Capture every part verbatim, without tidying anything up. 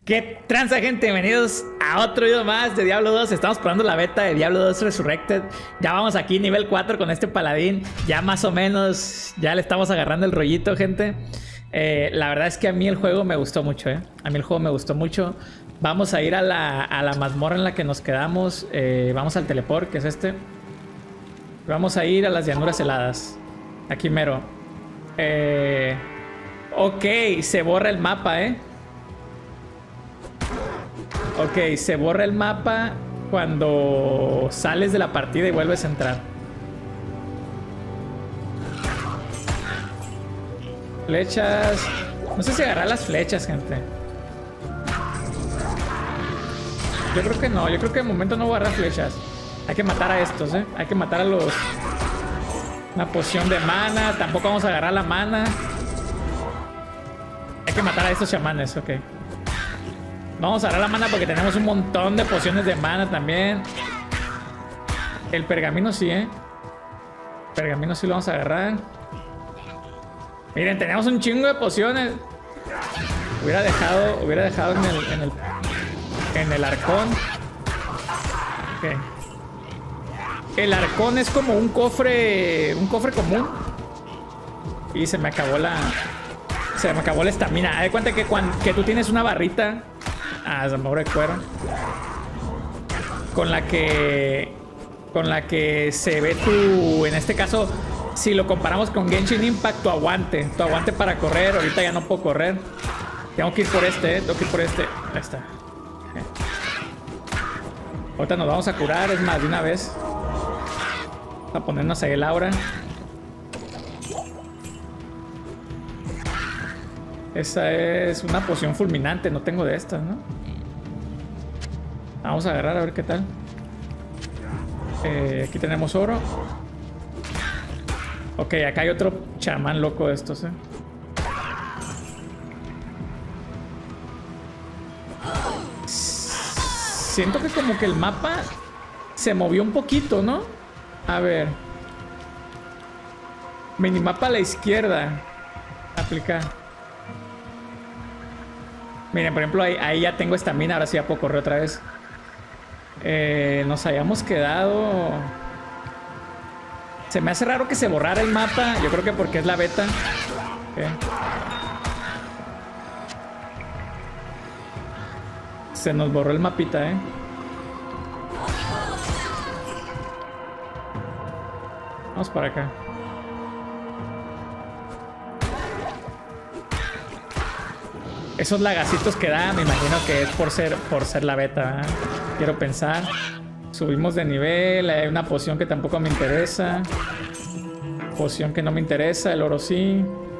¿Qué tranza, gente? Bienvenidos a otro video más de Diablo dos. Estamos probando la beta de Diablo dos Resurrected. Ya vamos aquí nivel cuatro con este paladín. Ya más o menos, ya le estamos agarrando el rollito, gente. eh, La verdad es que a mí el juego me gustó mucho, eh. A mí el juego me gustó mucho. Vamos a ir a la, a la mazmorra en la que nos quedamos. eh, Vamos al teleport, que es este. Vamos a ir a las llanuras heladas. Aquí mero. eh, Ok, se borra el mapa, eh. Ok, se borra el mapa cuando sales de la partida y vuelves a entrar. Flechas. No sé si agarrar las flechas, gente. Yo creo que no. Yo creo que de momento no voy a agarrar flechas. Hay que matar a estos, ¿eh? Hay que matar a los... Una poción de mana. Tampoco vamos a agarrar la mana. Hay que matar a estos chamanes, ok. Vamos a agarrar la mana porque tenemos un montón de pociones de mana también. El pergamino sí, ¿eh? El pergamino sí lo vamos a agarrar. Miren, tenemos un chingo de pociones. Hubiera dejado, hubiera dejado en el, en el, en el arcón. Ok. El arcón es como un cofre, un cofre común. Y se me acabó la, se me acabó la estamina. Haz de cuenta que, cuando, que tú tienes una barrita. Ah, zamora de cuero. Con la que... Con la que se ve tu... En este caso, si lo comparamos con Genshin Impact, tu aguante. Tu aguante para correr. Ahorita ya no puedo correr. Tengo que ir por este, ¿eh? Tengo que ir por este. Ahí está. Okay. Ahorita nos vamos a curar, es más, de una vez. Vamos a ponernos ahí el aura. Esa es una poción fulminante. No tengo de estas, ¿no? Vamos a agarrar a ver qué tal. eh, Aquí tenemos oro. Ok, acá hay otro chamán loco de estos, ¿eh? Siento que como que el mapa se movió un poquito, ¿no? A ver. Minimapa a la izquierda. Aplicar. Miren, por ejemplo, ahí, ahí ya tengo estamina. Ahora sí ya puedo correr otra vez. Eh, nos habíamos quedado... Se me hace raro que se borrara el mapa. Yo creo que porque es la beta. Okay. Se nos borró el mapita, eh. Vamos para acá. Esos lagacitos que da, me imagino que es por ser, por ser la beta, ¿eh? Quiero pensar. Subimos de nivel. Hay una poción que tampoco me interesa. Poción que no me interesa. El oro sí.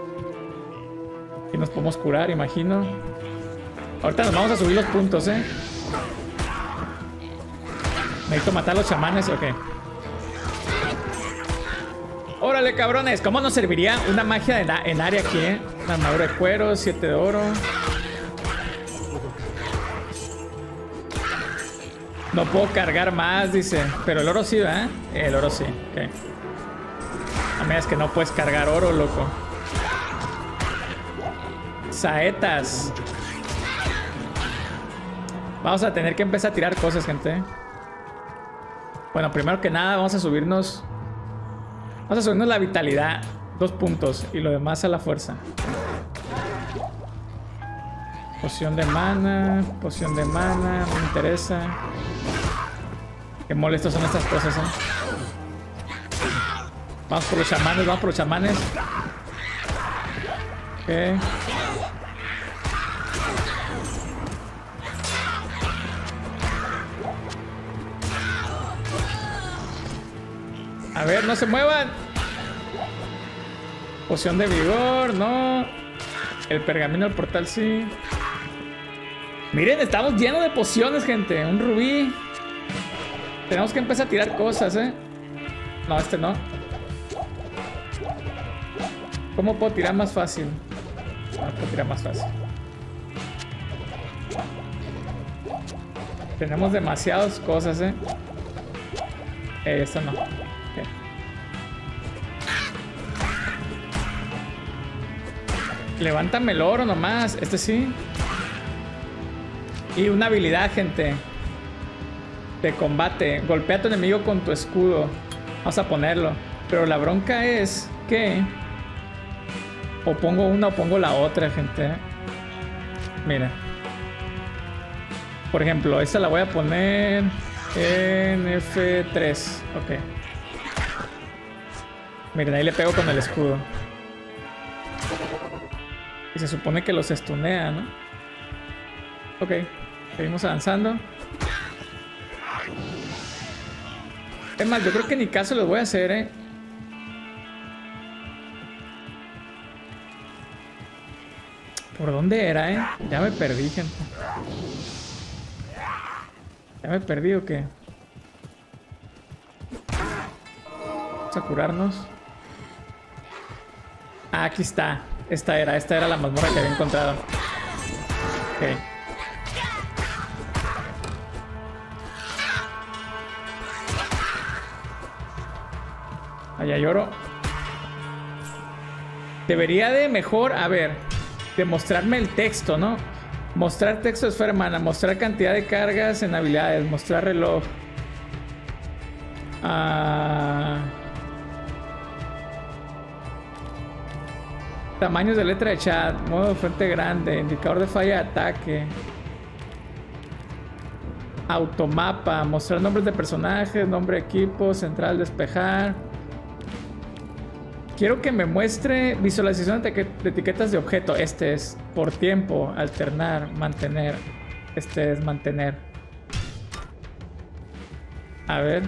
Y nos podemos curar, imagino. Ahorita nos vamos a subir los puntos, ¿eh? Necesito matar a los chamanes, ok. Órale, cabrones. ¿Cómo nos serviría una magia en, en área aquí, eh? Una armadura de cuero, siete de oro. No puedo cargar más, dice. Pero el oro sí, ¿verdad? El oro sí, ok. A menos que no puedes cargar oro, loco. Saetas. Vamos a tener que empezar a tirar cosas, gente. Bueno, primero que nada vamos a subirnos... Vamos a subirnos la vitalidad. Dos puntos. Y lo demás a la fuerza. Poción de mana. Poción de mana. No me interesa. Qué molestos son estas cosas, ¿eh? Vamos por los chamanes. Vamos por los chamanes. Ok. A ver, no se muevan. Poción de vigor, no. El pergamino del portal, sí. Miren, estamos llenos de pociones, gente. Un rubí. Tenemos que empezar a tirar cosas, ¿eh? No, este no. ¿Cómo puedo tirar más fácil? No, puedo tirar más fácil. Tenemos demasiadas cosas, ¿eh? Eh, esto no. Levántame el oro nomás. Este sí. Y una habilidad, gente, de combate. Golpea a tu enemigo con tu escudo. Vamos a ponerlo. Pero la bronca es que o pongo una o pongo la otra, gente. Mira. Por ejemplo, esta la voy a poner en F tres. Ok. Miren, ahí le pego con el escudo. Y se supone que los estunea, ¿no? Ok. Seguimos avanzando. Es más, yo creo que ni caso los voy a hacer, ¿eh? ¿Por dónde era, eh? Ya me perdí, gente. ¿Ya me perdí o qué? Vamos a curarnos. Ah, aquí está. Esta era, esta era la mazmorra que había encontrado. Ok. Allá lloro. Debería de mejor, a ver, de mostrarme el texto, ¿no? Mostrar texto de esfera hermana, mostrar cantidad de cargas en habilidades, mostrar reloj. Ah... Tamaños de letra de chat, modo de frente grande, indicador de falla de ataque. Automapa, mostrar nombres de personajes, nombre de equipo, central despejar. Quiero que me muestre visualización de, de etiquetas de objeto. Este es por tiempo, alternar, mantener. Este es mantener. A ver.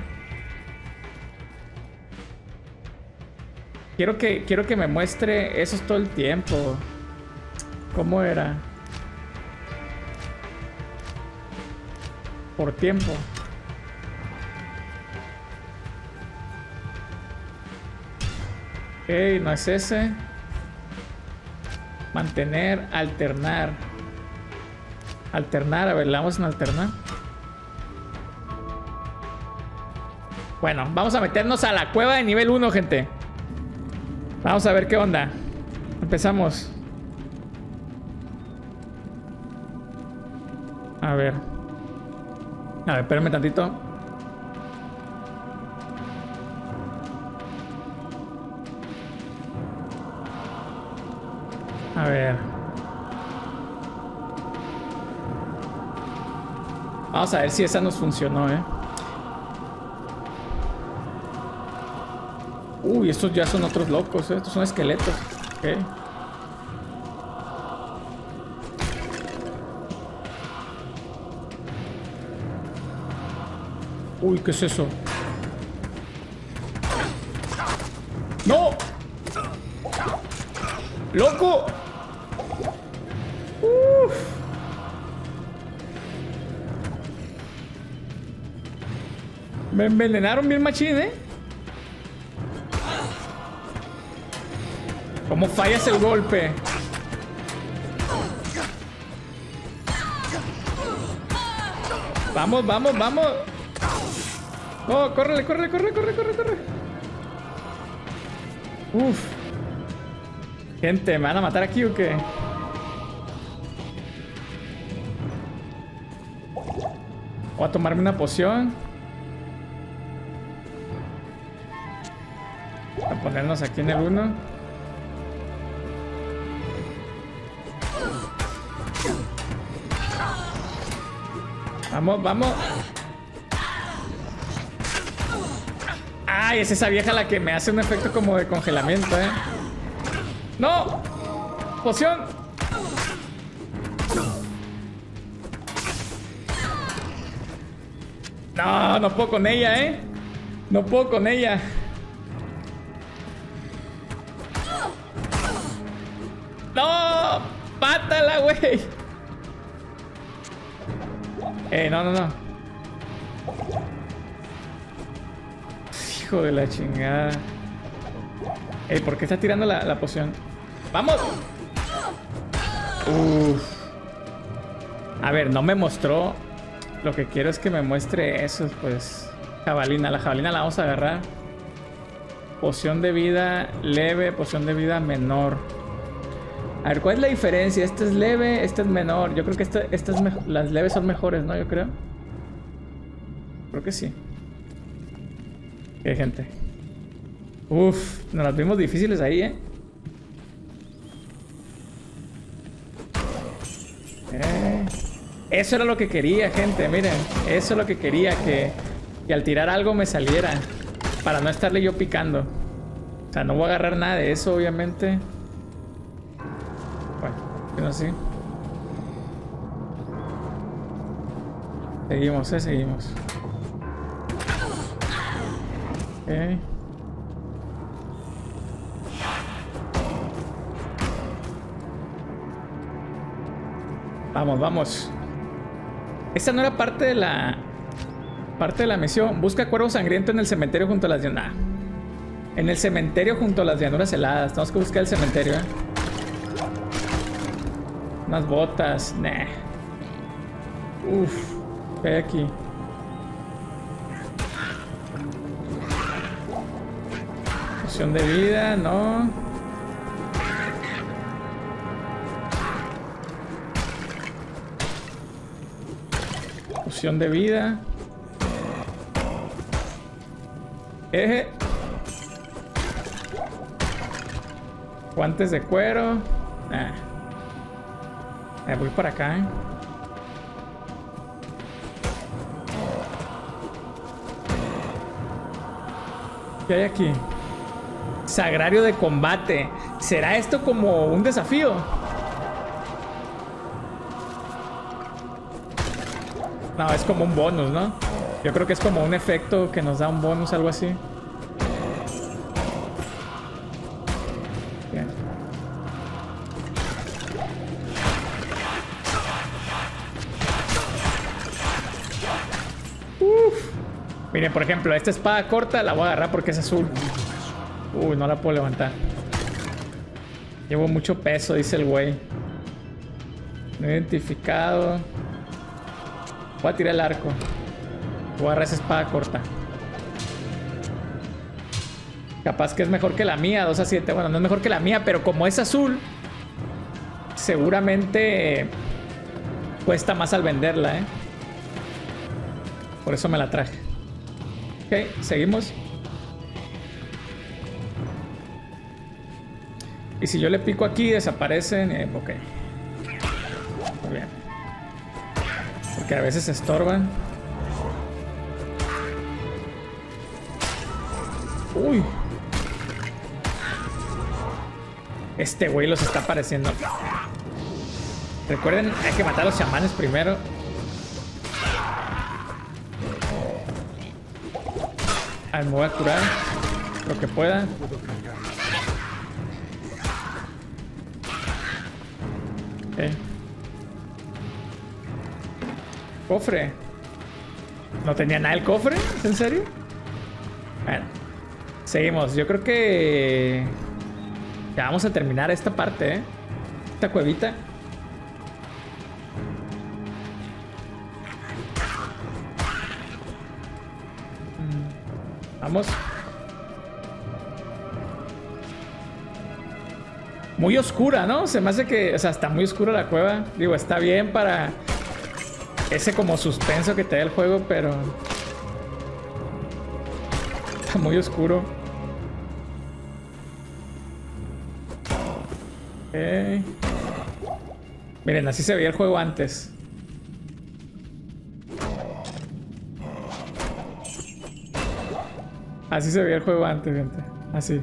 Quiero que, quiero que me muestre eso todo el tiempo. ¿Cómo era? Por tiempo. Ok, no es ese. Mantener, alternar. Alternar, a ver, le damos en alternar. Bueno, vamos a meternos a la cueva de nivel uno, gente. Vamos a ver qué onda. Empezamos. A ver. A ver, espérenme tantito. A ver. Vamos a ver si esa nos funcionó, eh. Uy, estos ya son otros locos, ¿eh? Estos son esqueletos. Ok. Uy, ¿qué es eso? ¡No! ¡Loco! Uf. Me envenenaron bien machín, ¿eh? ¿Cómo fallas el golpe? Vamos, vamos, vamos. Oh, córrele, córrele, corre, corre, corre, corre. Uf. Gente, ¿me van a matar aquí o qué? Voy a tomarme una poción. Voy a ponernos aquí en el uno. Vamos, vamos. Ay, es esa vieja la que me hace un efecto como de congelamiento, eh. ¡No! ¡Poción! No, no puedo con ella, eh. No puedo con ella. ¡No! ¡Mátala, güey! Eh, no, no, no. Hijo de la chingada. Ey, ¿por qué está tirando la, la poción? ¡Vamos! Uf. A ver, no me mostró. Lo que quiero es que me muestre eso, pues. Jabalina. La jabalina la vamos a agarrar. Poción de vida leve, poción de vida menor. A ver, ¿cuál es la diferencia? Este es leve, este es menor. Yo creo que este, este es mejor. Las leves son mejores, ¿no? Yo creo. Creo que sí. ¿Qué, gente? Uf, nos las vimos difíciles ahí, ¿eh? Eh, Eso era lo que quería, gente, miren. Eso es lo que quería, que, que al tirar algo me saliera. Para no estarle yo picando. O sea, no voy a agarrar nada de eso, obviamente. Bueno, no sé. Seguimos, eh, seguimos. Ok. Vamos, vamos. Esta no era parte de la... Parte de la misión. Busca cuervo sangriento en el cementerio junto a las llanuras. Nah. En el cementerio junto a las llanuras heladas. Tenemos que buscar el cementerio, ¿eh? Unas botas. Nah. Uf. ¿Qué hay aquí? Poción de vida, no. Poción de vida. Eje. Guantes de cuero. Ah. Eh, voy para acá, ¿eh? ¿Qué hay aquí? Sagrario de combate. ¿Será esto como un desafío? No, es como un bonus, ¿no? Yo creo que es como un efecto que nos da un bonus, algo así. Bien. Uf. Miren, por ejemplo, esta espada corta la voy a agarrar porque es azul. Uy, no la puedo levantar. Llevo mucho peso, dice el güey. No identificado. Voy a tirar el arco. Voy a agarrar esa espada corta. Capaz que es mejor que la mía, dos a siete. Bueno, no es mejor que la mía, pero como es azul, seguramente cuesta más al venderla, ¿eh? Por eso me la traje. Ok, seguimos. Y si yo le pico aquí, desaparecen. Eh, ok. Muy bien. Porque a veces se estorban. Uy. Este güey los está apareciendo. Recuerden, hay que matar a los chamanes primero. A ver, me voy a curar lo que pueda. Ok. Cofre. ¿No tenía nada el cofre? ¿Es en serio? Bueno, seguimos. Yo creo que ya vamos a terminar esta parte, ¿eh? Esta cuevita. Vamos. Muy oscura, ¿no? Se me hace que... O sea, está muy oscura la cueva. Digo, está bien para ese como suspenso que te da el juego, pero... Está muy oscuro. Ok. Miren, así se veía el juego antes. Así se veía el juego antes, gente. Así.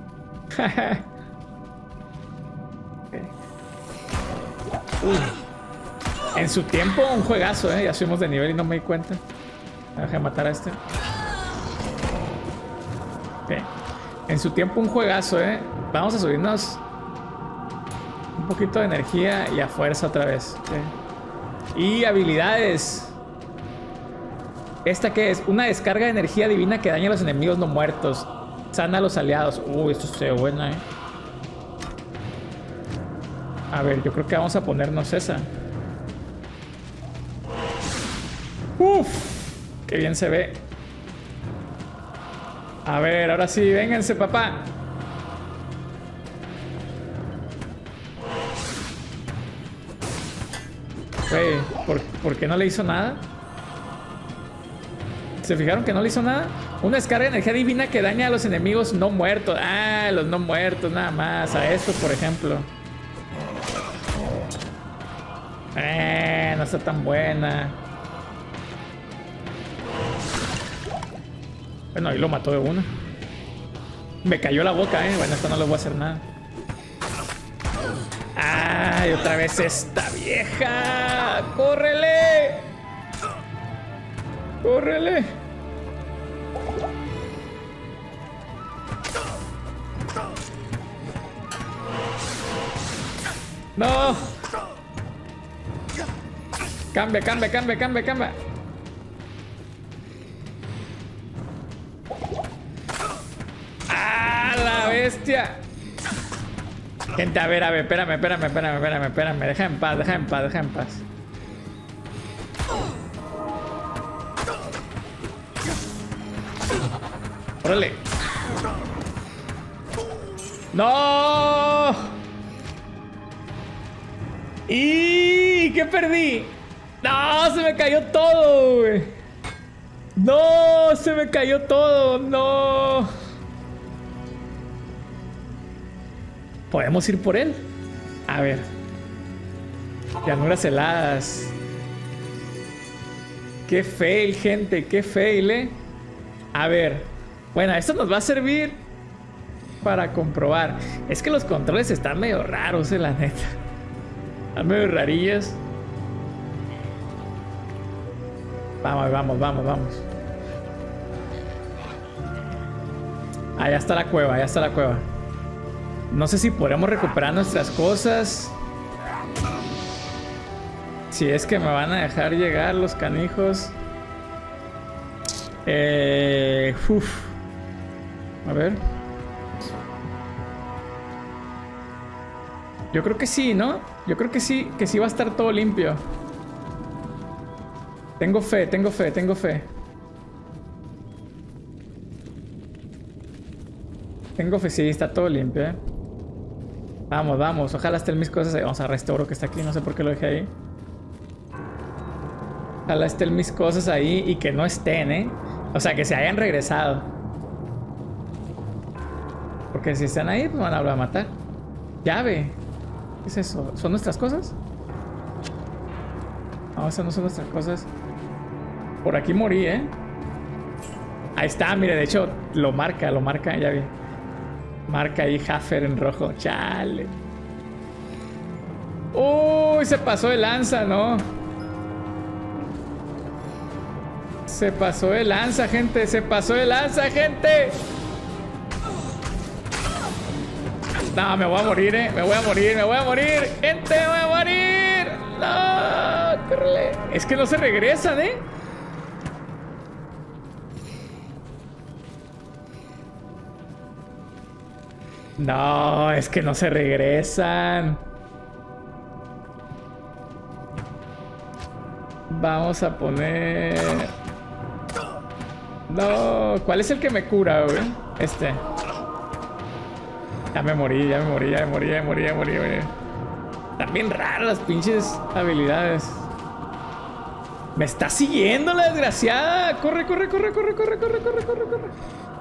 Okay. Uy. En su tiempo, un juegazo, ¿eh? Ya subimos de nivel y no me di cuenta. Déjame matar a este. Okay. En su tiempo, un juegazo, ¿eh? Vamos a subirnos un poquito de energía y a fuerza otra vez. Okay. Y habilidades. ¿Esta qué es? Una descarga de energía divina que daña a los enemigos no muertos. Sana a los aliados. Uy, esto se ve buena, eh. A ver, yo creo que vamos a ponernos esa. Uf, qué bien se ve. A ver, ahora sí, vénganse, papá. Güey, ¿por, ¿por qué no le hizo nada? ¿Se fijaron que no le hizo nada? Una descarga de energía divina que daña a los enemigos no muertos. Ah, los no muertos, nada más. A estos, por ejemplo. Eh, no está tan buena. Bueno, ahí lo mató de una. Me cayó la boca, eh. Bueno, esto no le voy a hacer nada. ¡Ay, otra vez esta vieja! ¡Córrele! ¡Córrele! ¡No! Cambia, cambia, cambia, cambia, cambia. ¡Ah, la bestia! Gente, a ver, a ver, espérame, espérame, espérame, espérame, espérame. Deja en paz, deja en paz, deja en paz. ¡Órale! ¡No! ¿Y qué perdí? ¡No! Se me cayó todo, güey. ¡No! Se me cayó todo. ¡No! ¿Podemos ir por él? A ver. Llanuras heladas. Qué fail, gente. Qué fail, eh. A ver. Bueno, esto nos va a servir para comprobar. Es que los controles están medio raros, eh, la neta. Están medio rarillas. Vamos, vamos, vamos, vamos. Allá está la cueva, allá está la cueva. No sé si podremos recuperar nuestras cosas. Si es que me van a dejar llegar los canijos. Eh, uf. A ver. Yo creo que sí, ¿no? Yo creo que sí, que sí va a estar todo limpio. Tengo fe, tengo fe, tengo fe. Tengo fe, sí, está todo limpio, ¿eh? Vamos, vamos. Ojalá estén mis cosas ahí. Vamos a restaurar que está aquí. No sé por qué lo dejé ahí. Ojalá estén mis cosas ahí y que no estén, ¿eh? O sea, que se hayan regresado. Porque si están ahí, pues van a matar. Llave. ¿Qué es eso? ¿Son nuestras cosas? No, esas no son nuestras cosas. Por aquí morí, ¿eh? Ahí está, mire, de hecho lo marca, lo marca, ya vi. Marca ahí Hafer en rojo. Chale. Uy, se pasó de lanza, ¿no? Se pasó de lanza, gente. Se pasó de lanza, gente. No, me voy a morir, eh. Me voy a morir, me voy a morir. Gente, me voy a morir. No, córrele. Es que no se regresan, eh. No, es que no se regresan. Vamos a poner... No, ¿cuál es el que me cura, güey? Este. Ya me morí, ya me morí, ya me morí, ya me morí, ya me morí, güey. Están bien raras las pinches habilidades. Me está siguiendo la desgraciada. Corre, corre, corre, corre, corre, corre, corre, corre, corre.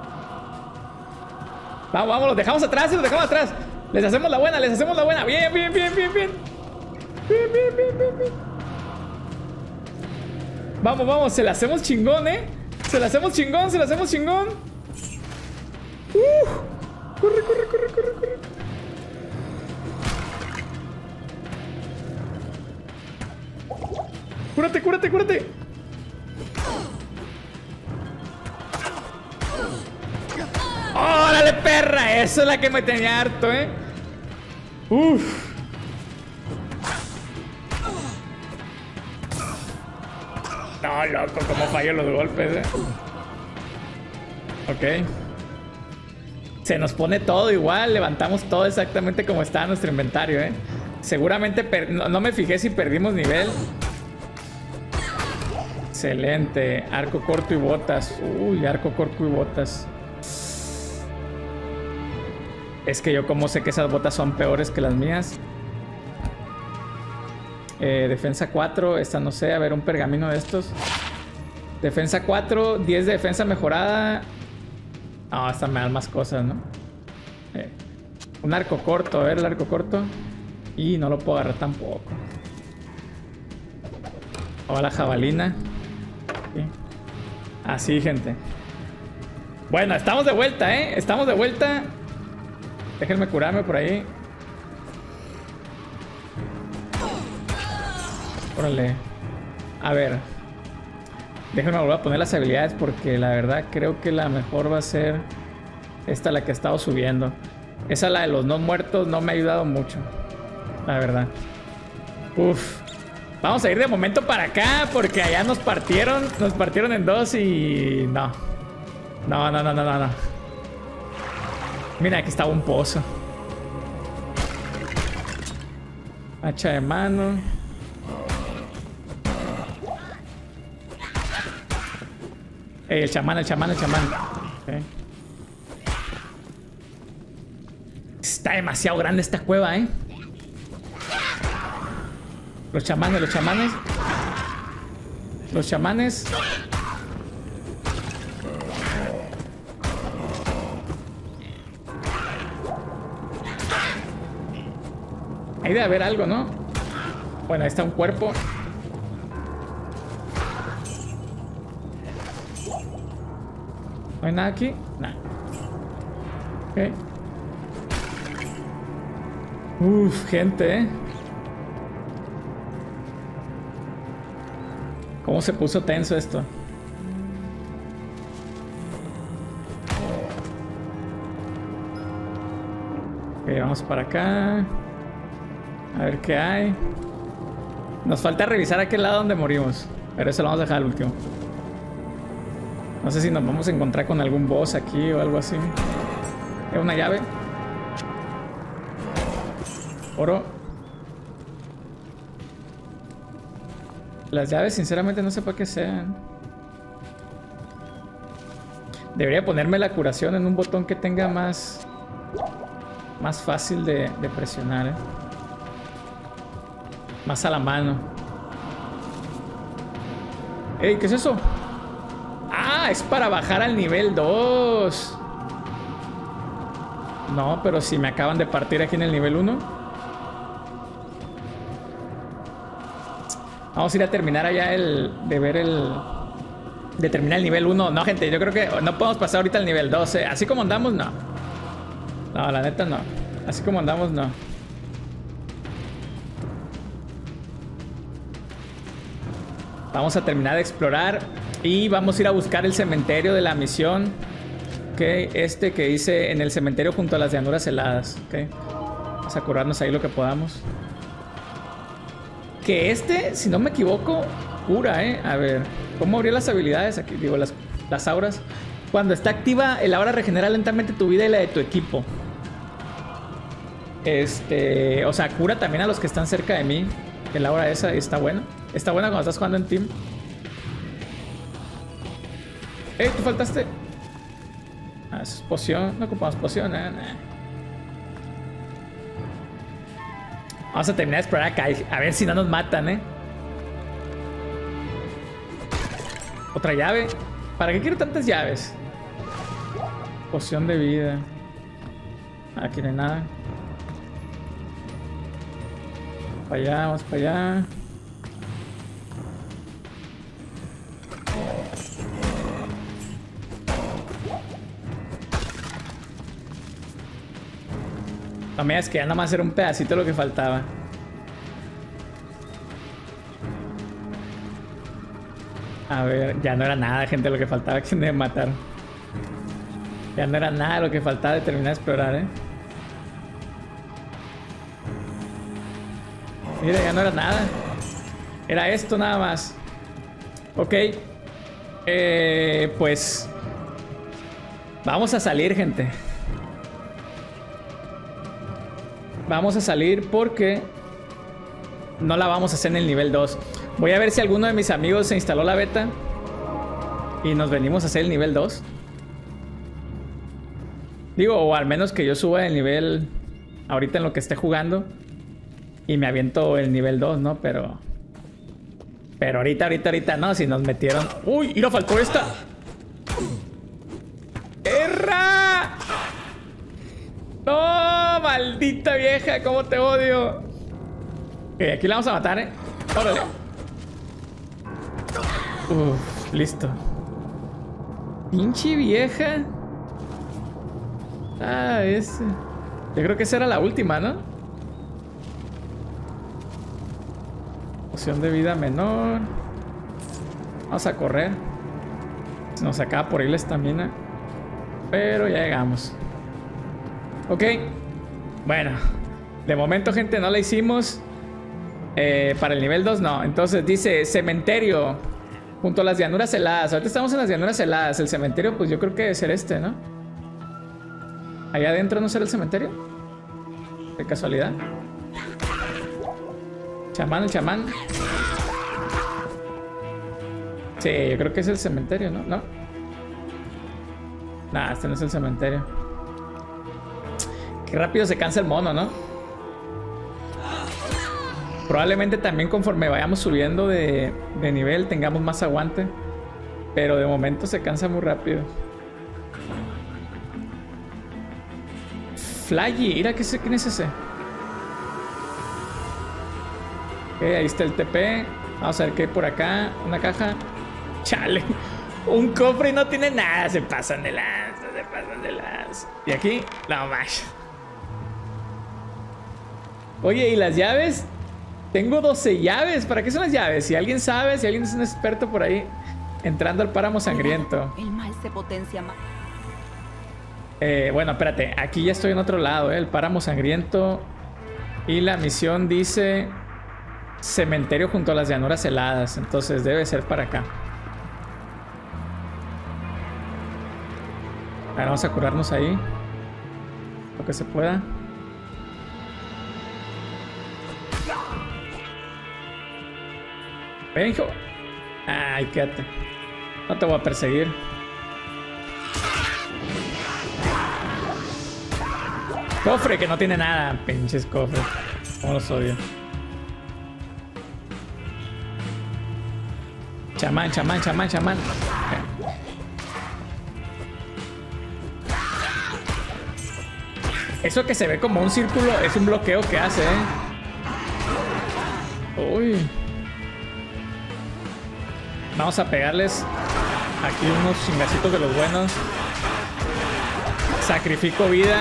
Vamos, vamos, los dejamos atrás y los dejamos atrás. Les hacemos la buena, les hacemos la buena. Bien, bien, bien, bien, bien. Bien, bien, bien, bien, bien. Vamos, vamos, se la hacemos chingón, eh. Se la hacemos chingón, se la hacemos chingón. Uh, corre, corre, corre, corre, corre. Cúrate, cúrate, cúrate. ¡Órale, perra! Esa es la que me tenía harto, ¿eh? Uf. No, loco, cómo fallo los golpes, ¿eh? Ok. Se nos pone todo igual. Levantamos todo exactamente como está nuestro inventario, ¿eh? Seguramente... Per... No, no me fijé si perdimos nivel. Excelente. Arco corto y botas. Uy, arco corto y botas. Es que yo como sé que esas botas son peores que las mías. Eh, defensa cuatro, esta no sé, a ver un pergamino de estos. Defensa cuatro, diez de defensa mejorada. Ah, esta me dan más cosas, ¿no? Eh, un arco corto, a ver el arco corto. Y no lo puedo agarrar tampoco. O la jabalina. Sí. Así, gente. Bueno, estamos de vuelta, ¿eh? Estamos de vuelta. Déjenme curarme por ahí. Órale. A ver. Déjenme volver a poner las habilidades porque la verdad creo que la mejor va a ser esta, la que he estado subiendo. Esa, la de los no muertos, no me ha ayudado mucho. La verdad. Uf. Vamos a ir de momento para acá porque allá nos partieron. Nos partieron en dos y... No. No, no, no, no, no, no. Mira, aquí estaba un pozo. Hacha de mano. Ey, el chamán, el chamán, el chamán. Okay. Está demasiado grande esta cueva, ¿eh? Los chamanes, los chamanes. Los chamanes. Ahí debe haber algo, ¿no? Bueno, ahí está un cuerpo. ¿No hay nada aquí? Nada. Ok. Uf, gente, ¿eh? ¿Cómo se puso tenso esto? Ok, vamos para acá. A ver qué hay. Nos falta revisar aquel lado donde morimos. Pero eso lo vamos a dejar al último. No sé si nos vamos a encontrar con algún boss aquí o algo así. ¿Es una llave? Oro. Las llaves sinceramente no sé para qué sean. Debería ponerme la curación en un botón que tenga más... Más fácil de, de presionar, ¿eh? Más a la mano. ¡Ey! ¿Qué es eso? ¡Ah! Es para bajar al nivel dos. No, pero si me acaban de partir aquí en el nivel uno. Vamos a ir a terminar allá el... De ver el... De terminar el nivel uno. No, gente, yo creo que no podemos pasar ahorita al nivel doce. Así como andamos, no. No, la neta no. Así como andamos, no. Vamos a terminar de explorar y vamos a ir a buscar el cementerio de la misión. Ok, este que dice en el cementerio junto a las llanuras heladas. Ok, vamos a curarnos ahí lo que podamos. Que este, si no me equivoco, cura, eh. A ver, ¿cómo abrir las habilidades? Aquí digo, las, las auras. Cuando está activa, el aura regenera lentamente tu vida y la de tu equipo. Este, o sea, cura también a los que están cerca de mí. El aura esa está buena. Está buena cuando estás jugando en team. ¡Ey! ¿Tú faltaste? Ah, eso es poción. No ocupamos poción, eh. Nah. Vamos a terminar de explorar acá. A ver si no nos matan, eh. Otra llave. ¿Para qué quiero tantas llaves? Poción de vida. Aquí no hay nada. Para allá, vamos para allá. No me digas que ya nada más era un pedacito lo que faltaba. A ver, ya no era nada, gente, lo que faltaba que me matar. Ya no era nada lo que faltaba de terminar de explorar, eh. Mira, ya no era nada. Era esto nada más. Ok. Eh, pues... Vamos a salir, gente. Vamos a salir porque... No la vamos a hacer en el nivel dos. Voy a ver si alguno de mis amigos se instaló la beta. Y nos venimos a hacer el nivel dos. Digo, o al menos que yo suba el nivel... Ahorita en lo que esté jugando. y me aviento el nivel dos, ¿no? Pero... Pero ahorita, ahorita, ahorita no. Si nos metieron... ¡Uy! ¡Mira, faltó esta! ¡Erra! ¡No! ¡Maldita vieja! ¿Cómo te odio? Ok, aquí la vamos a matar, ¿eh? ¡Órale! Uf, listo. Pinche vieja. Ah, ese. Yo creo que esa era la última, ¿no? Poción de vida menor. Vamos a correr. Se nos acaba por ir la estamina. Pero ya llegamos. Ok. Bueno. De momento, gente, no la hicimos. Eh, para el nivel dos, no. Entonces dice cementerio. Junto a las llanuras heladas. Ahorita estamos en las llanuras heladas. El cementerio, pues yo creo que debe ser este, ¿no? Allá adentro no será el cementerio. De casualidad. Chamán, el chamán. Sí, yo creo que es el cementerio, ¿no? No. Nah, este no es el cementerio. Qué rápido se cansa el mono, ¿no? Probablemente también conforme vayamos subiendo de, de nivel tengamos más aguante. Pero de momento se cansa muy rápido. Flaggy, mira, ¿qué es, ¿quién es ese? Ok, ahí está el T P. Vamos a ver qué hay por acá. Una caja. Chale. Un cofre y no tiene nada. Se pasan de lanza, se pasan de lanza. Y aquí, la más. Oye, ¿y las llaves? Tengo doce llaves. ¿Para qué son las llaves? Si alguien sabe, si alguien es un experto por ahí. Entrando al páramo sangriento. El mal se potencia más. Eh, bueno, espérate. Aquí ya estoy en otro lado, ¿eh? El páramo sangriento. Y la misión dice... Cementerio junto a las llanuras heladas. Entonces debe ser para acá. Ahora vamos a curarnos ahí. Lo que se pueda. Ven, hijo. Ay, quédate. No te voy a perseguir. Cofre que no tiene nada. Pinches cofres. Cómo los odio. Chamán, chamán, chamán, chamán. Okay. Eso que se ve como un círculo es un bloqueo que hace, ¿eh? Uy. Vamos a pegarles aquí unos chingacitos de los buenos. Sacrifico vida.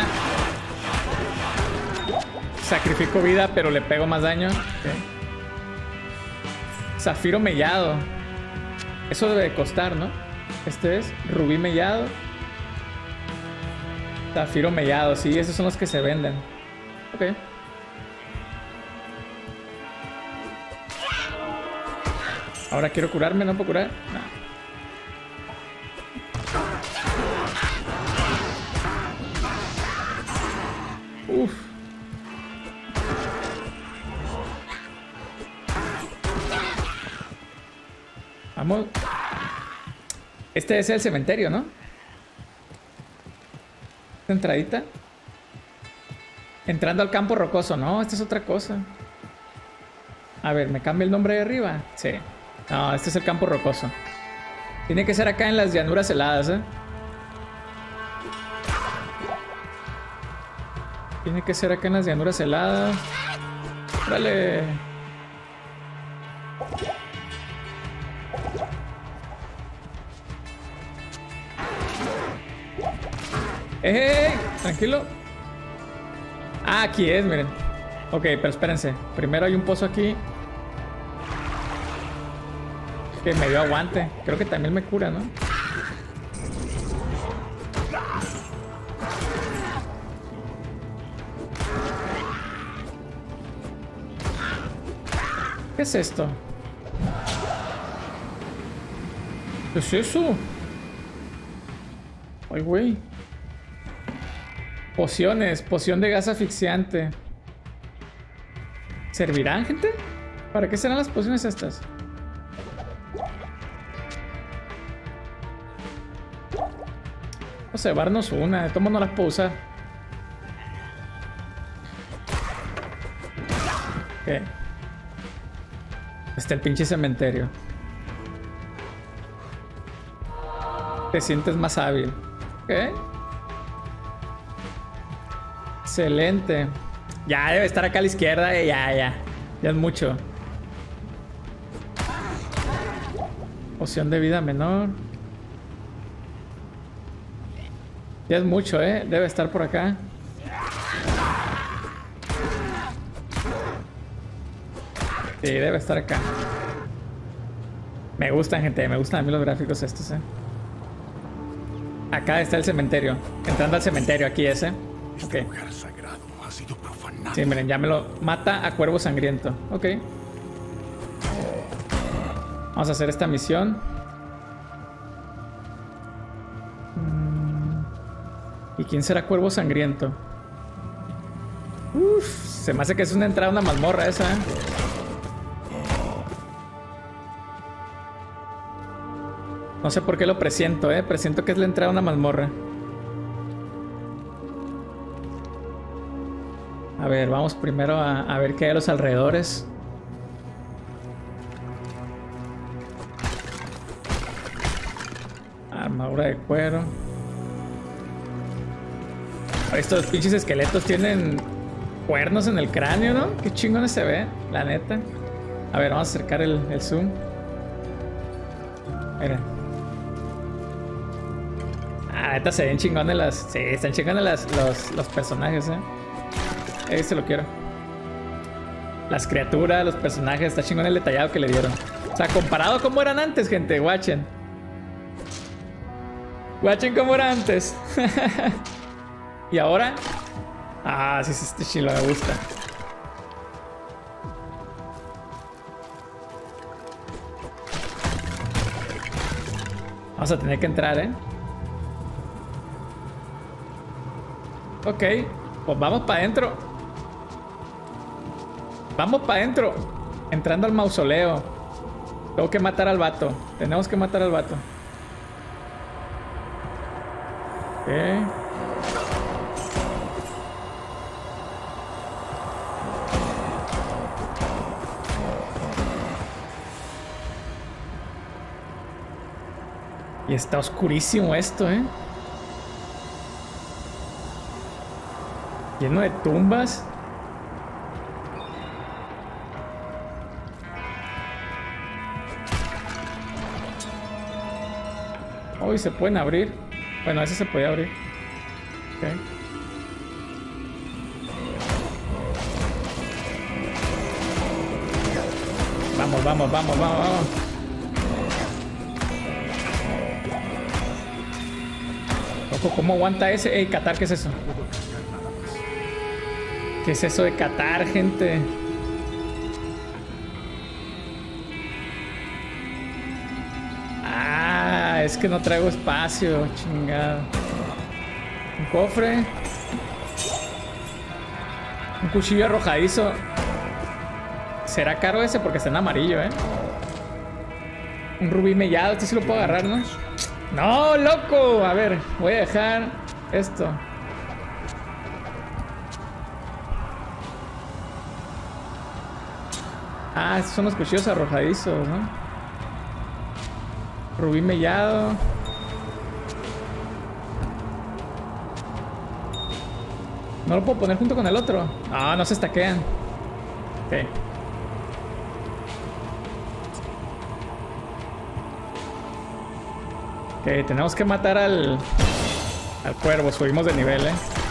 Sacrifico vida, pero le pego más daño. Okay. Zafiro mellado. Eso debe costar, ¿no? Este es rubí mellado. Zafiro mellado, sí, esos son los que se venden. Ok. Ahora quiero curarme, ¿no puedo curar? No. Uf. Vamos. Este es el cementerio, ¿no? Esta entradita. Entrando al campo rocoso. No, esta es otra cosa. A ver, ¿me cambia el nombre de arriba? Sí. No, este es el campo rocoso. Tiene que ser acá en las llanuras heladas, ¿eh? Tiene que ser acá en las llanuras heladas. ¡Órale! ¡Eh! Tranquilo. Ah, aquí es, miren. Ok, pero espérense. Primero hay un pozo aquí. Que me dio aguante. Creo que también me cura, ¿no? ¿Qué es esto? ¿Qué es eso? Ay, güey. Pociones. Poción de gas asfixiante. ¿Servirán, gente? ¿Para qué serán las pociones estas? Vamos a llevarnos una. De todos no las puedo usar. Ok. Está el pinche cementerio. Te sientes más hábil. Ok. Excelente. Ya debe estar acá a la izquierda. Eh, ya, ya. Ya es mucho. Poción de vida menor. Ya es mucho, eh. Debe estar por acá. Sí, debe estar acá. Me gustan, gente. Me gustan a mí los gráficos estos, eh. Acá está el cementerio. Entrando al cementerio, aquí ese. Ok. Sí, miren, ya me lo mata a cuervo sangriento. Ok. Vamos a hacer esta misión. ¿Y quién será cuervo sangriento? Uf, se me hace que es una entrada a una mazmorra esa, ¿eh? No sé por qué lo presiento, eh. Presiento que es la entrada a una mazmorra. A ver, vamos primero a, a ver qué hay a los alrededores. Armadura de cuero. Estos pinches esqueletos tienen cuernos en el cráneo, ¿no? Qué chingones se ve, la neta. A ver, vamos a acercar el, el zoom. Miren. Ah, neta se ven chingones las... Sí, están chingones las, los, los personajes, ¿eh? Este lo quiero. Las criaturas, los personajes, está chingón el detallado que le dieron. O sea, comparado a cómo eran antes, gente, watchen. Watchen cómo era antes. Y ahora... Ah, sí, este chilo me gusta. Vamos a tener que entrar, ¿eh? Ok, pues vamos para adentro. Vamos para adentro. Entrando al mausoleo. Tengo que matar al vato. Tenemos que matar al vato. Ok. Y está oscurísimo esto, ¿eh? Lleno de tumbas. Uy, se pueden abrir. Bueno, ese se podía abrir. Ok. Vamos, vamos, vamos, vamos, vamos. Ojo, ¿cómo aguanta ese? Ey, Qatar, ¿qué es eso? ¿Qué es eso de Qatar, gente? Ah, es que no traigo espacio, chingado. Un cofre. Un cuchillo arrojadizo. ¿Será caro ese? Porque está en amarillo, ¿eh? Un rubí mellado, este sí lo puedo agarrar, ¿no? ¡No, loco! A ver, voy a dejar esto. Ah, estos son los cuchillos arrojadizos, ¿no? Rubí mellado. No lo puedo poner junto con el otro. Ah, no se estaquean. Ok. Ok, tenemos que matar al... al cuervo. Subimos de nivel, eh.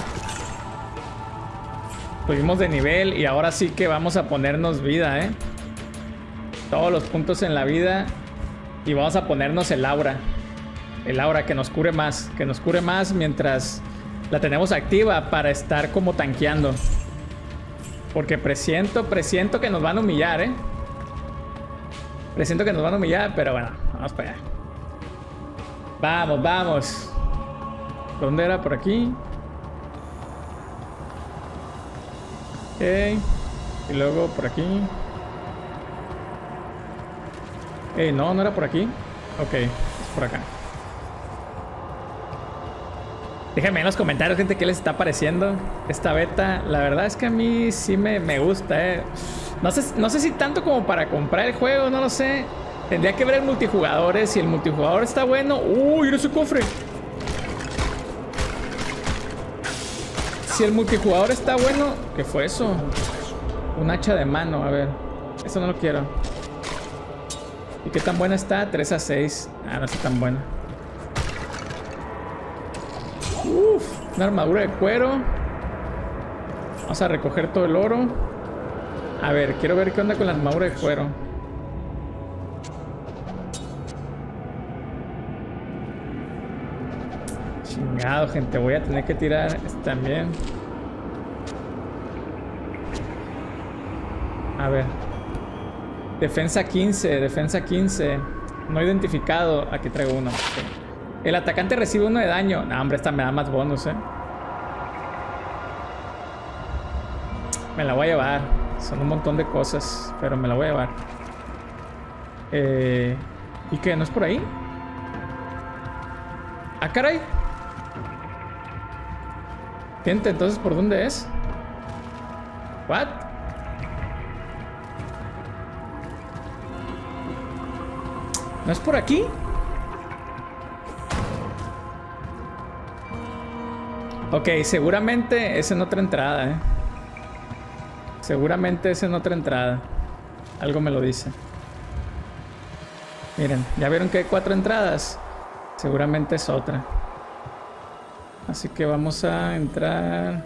Subimos de nivel y ahora sí que vamos a ponernos vida, eh. Todos los puntos en la vida. Y vamos a ponernos el aura. El aura que nos cure más. Que nos cure más mientras la tenemos activa para estar como tanqueando. Porque presiento, presiento que nos van a humillar, eh. Presiento que nos van a humillar, pero bueno, vamos para allá. Vamos, vamos. ¿Dónde era? Por aquí. Ok. Y luego por aquí. Eh, no, no era por aquí. Ok, es por acá. Déjenme en los comentarios, gente, qué les está pareciendo esta beta. La verdad es que a mí sí me, me gusta, eh. No sé, no sé si tanto como para comprar el juego, no lo sé. Tendría que ver el multijugador, si el multijugador está bueno. ¡Uy, mira ese cofre! Si el multijugador está bueno... ¿Qué fue eso? Un hacha de mano, a ver. Eso no lo quiero. ¿Y qué tan buena está? tres a seis. Ah, no está tan buena. Uf, una armadura de cuero. Vamos a recoger todo el oro. A ver, quiero ver qué onda con la armadura de cuero. Chingado, gente. Voy a tener que tirar este también. A ver. Defensa quince, defensa quince. No identificado. Aquí traigo uno. Okay. El atacante recibe uno de daño. No, hombre, esta me da más bonus, eh. Me la voy a llevar. Son un montón de cosas, pero me la voy a llevar. Eh, ¿Y qué? ¿No es por ahí? ¡Ah, caray! Gente, entonces, ¿por dónde es? ¿What? ¿No es por aquí? Ok, seguramente es en otra entrada, eh. Seguramente es en otra entrada. Algo me lo dice. Miren, ¿ya vieron que hay cuatro entradas? Seguramente es otra. Así que vamos a entrar.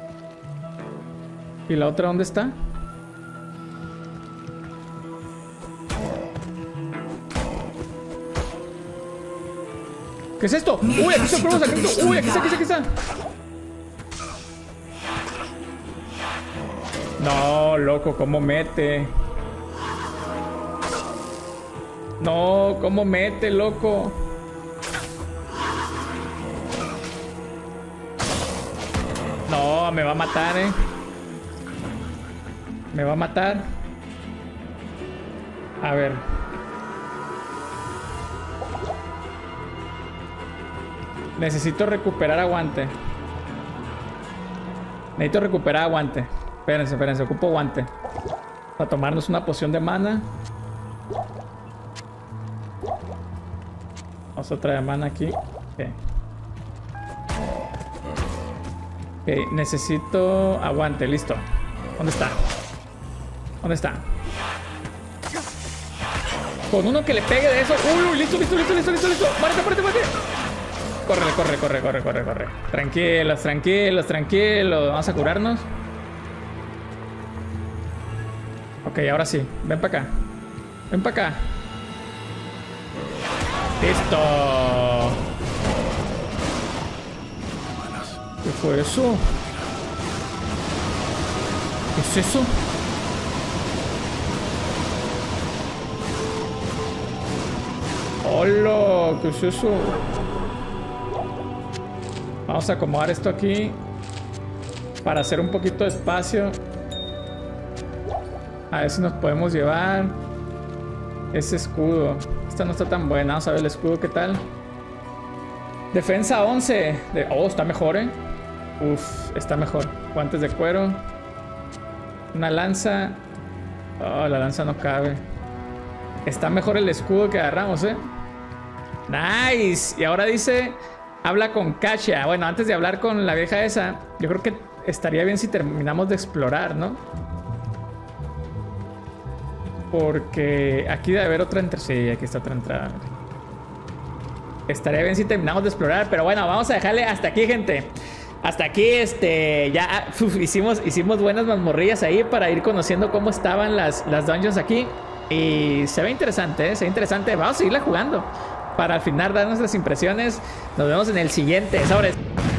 ¿Y la otra dónde está? ¿Qué es esto? ¡Uy, aquí está el fuego sangriento! ¡Uy, aquí está, aquí está, aquí está! No, loco, ¿cómo mete? No, ¿cómo mete, loco? No, me va a matar, eh. Me va a matar. A ver. Necesito recuperar aguante. Necesito recuperar aguante. Espérense, espérense, ocupo guante. Para tomarnos una poción de mana. Vamos a traer mana aquí. Okay. Ok, necesito aguante, listo. ¿Dónde está? ¿Dónde está? Con uno que le pegue de eso. Uy, uy, listo, listo, listo, listo, listo, listo. Muérete, muérete, muérete. Corre, corre, corre, corre, corre, corre. Tranquilos, tranquilos, tranquilos. Vamos a curarnos. Ok, ahora sí. Ven para acá. Ven para acá. ¡Listo! ¿Qué fue eso? ¿Qué es eso? ¡Hola! ¿Qué es eso? Vamos a acomodar esto aquí para hacer un poquito de espacio. A ver si nos podemos llevar ese escudo. Esta no está tan buena. Vamos a ver el escudo, ¿qué tal? Defensa once. De... Oh, está mejor, ¿eh? Uf, está mejor. Guantes de cuero. Una lanza. Oh, la lanza no cabe. Está mejor el escudo que agarramos, ¿eh? Nice. Y ahora dice... Habla con Kasia. Bueno, antes de hablar con la vieja esa, yo creo que estaría bien si terminamos de explorar, ¿no? Porque aquí debe haber otra entrada. Sí, aquí está otra entrada. Estaría bien si terminamos de explorar. Pero bueno, vamos a dejarle hasta aquí, gente. Hasta aquí, este, ya uf, hicimos, hicimos buenas mazmorrillas ahí para ir conociendo cómo estaban las, las dungeons aquí. Y se ve interesante, ¿eh? Se ve interesante. Vamos a seguirla jugando para al final dar nuestras impresiones. Nos vemos en el siguiente. Sobres.